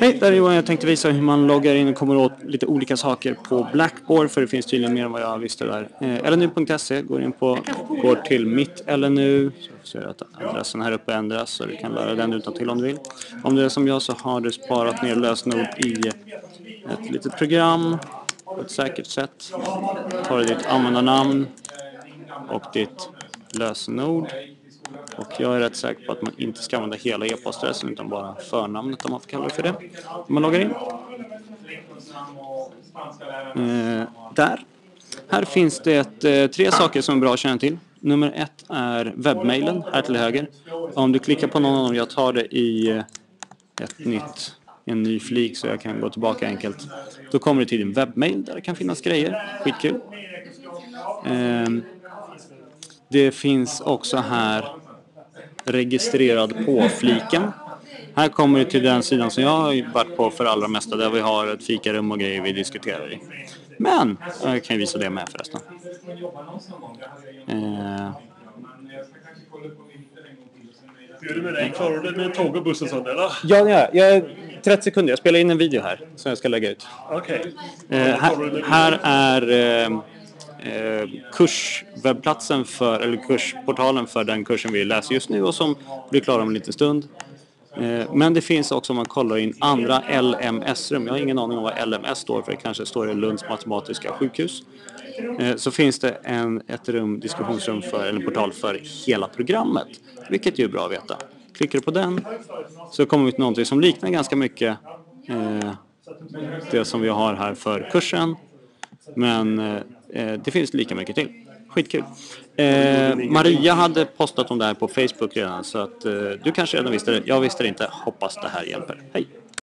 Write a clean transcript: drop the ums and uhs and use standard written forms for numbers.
Hej, där är Johan. Jag tänkte visa hur man loggar in och kommer åt lite olika saker på Blackboard, för det finns tydligen mer än vad jag visste där. LNU.se, går till mitt LNU, så ser du att adressen här uppe ändras så du kan lära den utan till om du vill. Om det är som jag så har du sparat ner lösenord i ett litet program på ett säkert sätt. Tar du ditt användarnamn och ditt lösenord. Och jag är rätt säker på att man inte ska använda hela e-postadressen utan bara förnamnet, om man får kalla det för det. Om man loggar in. Där. Här finns det 3 saker som är bra att känna till. Nummer 1 är webbmailen här till höger. Om du klickar på någon av dem, jag tar det i en ny flik så jag kan gå tillbaka enkelt. Då kommer det till din webbmail där det kan finnas grejer. Skitkul. Det finns också här registrerad på-fliken. Här kommer det till den sidan som jag har varit på för allra mesta, där vi har ett fikarum och grejer vi diskuterar i. Men, jag kan visa det med förresten. Hur är det med dig? Klarar du med tåg och buss och sånt, eller? Ja, jag är 30 sekunder. Jag spelar in en video här som jag ska lägga ut. Okej. Här är kurswebbplatsen eller kursportalen för den kursen vi läser just nu och som blir klar om en liten stund. Men det finns också, om man kollar in andra LMS-rum, jag har ingen aning om vad LMS står för, det kanske står i Lunds matematiska sjukhus, så finns det ett diskussionsrum eller en portal för hela programmet, vilket ju är bra att veta. Klickar du på den så kommer vi till någonting som liknar ganska mycket det som vi har här för kursen, men det finns lika mycket till. Skitkul. Maria hade postat om det här på Facebook redan, så att du kanske redan visste det. Jag visste det inte. Hoppas det här hjälper. Hej!